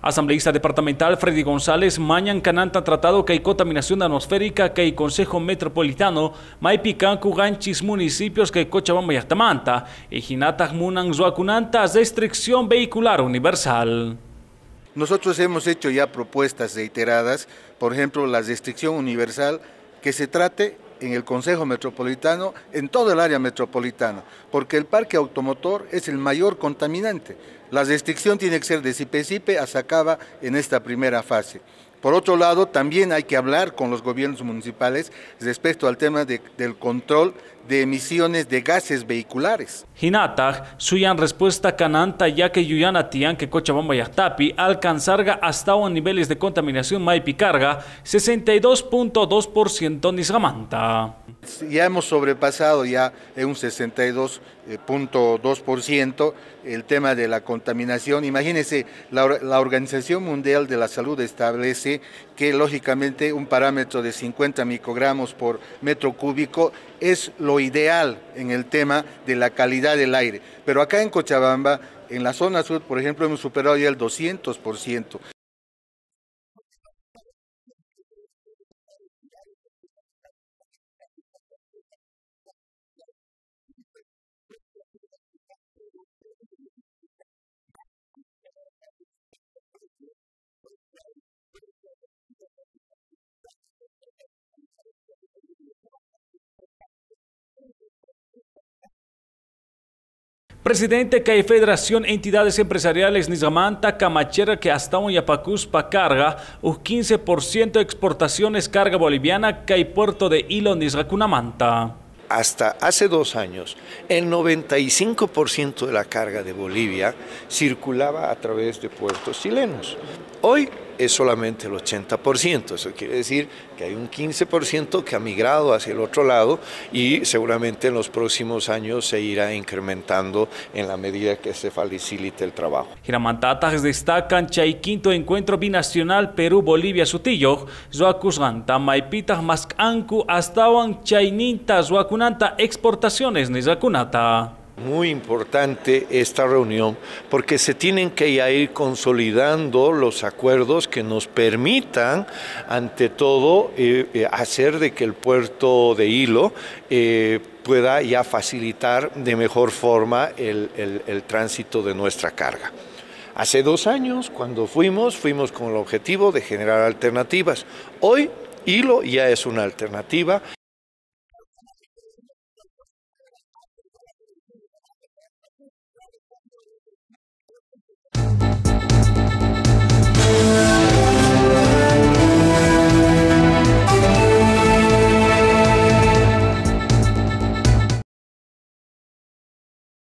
Asambleísta departamental Freddy González mañan cananta tratado que hay contaminación atmosférica que hay Consejo Metropolitano Maipicancu ganchis municipios que Cochabamba y Actamanta y Jinatak Munan Zuacunanta restricción vehicular universal. Nosotros hemos hecho ya propuestas reiteradas, por ejemplo la restricción universal que se trate en el Consejo Metropolitano, en todo el área metropolitana, porque el parque automotor es el mayor contaminante. La restricción tiene que ser de Sipe a Sacaba en esta primera fase. Por otro lado, también hay que hablar con los gobiernos municipales respecto al tema del control de emisiones de gases vehiculares. Hinataj, suyan respuesta cananta ya que Yuyana Tian que Cochabamba y Atapi alcanzarga hasta a niveles de contaminación maipicarga 62.2% Nisgamanta. Ya hemos sobrepasado ya en un 62.2% el tema de la contaminación. Imagínense, la Organización Mundial de la Salud establece que lógicamente un parámetro de 50 microgramos por metro cúbico es lo ideal en el tema de la calidad del aire. Pero acá en Cochabamba, en la zona sur, por ejemplo, hemos superado ya el 200%. Presidente que Federación Entidades Empresariales Nisgamanta Camachera que hasta un Yapacuspa carga un 15% exportaciones carga boliviana que hay puerto de Hilo Nisgacunamanta. Hasta hace 2 años, el 95% de la carga de Bolivia circulaba a través de puertos chilenos. Hoy es solamente el 80%, eso quiere decir que hay un 15% que ha migrado hacia el otro lado y seguramente en los próximos años se irá incrementando en la medida que se facilite el trabajo. Giramantatas destacan Chay quinto encuentro binacional Perú-Bolivia-Sutillo, Zuacusganta, Maipitas Mascancu, Astawan, Chayninta, Zuacunanta, exportaciones Nizacunata. Muy importante esta reunión porque se tienen que ir consolidando los acuerdos que nos permitan, ante todo, hacer de que el puerto de Hilo pueda ya facilitar de mejor forma el tránsito de nuestra carga. Hace 2 años, cuando fuimos con el objetivo de generar alternativas. Hoy, Hilo ya es una alternativa.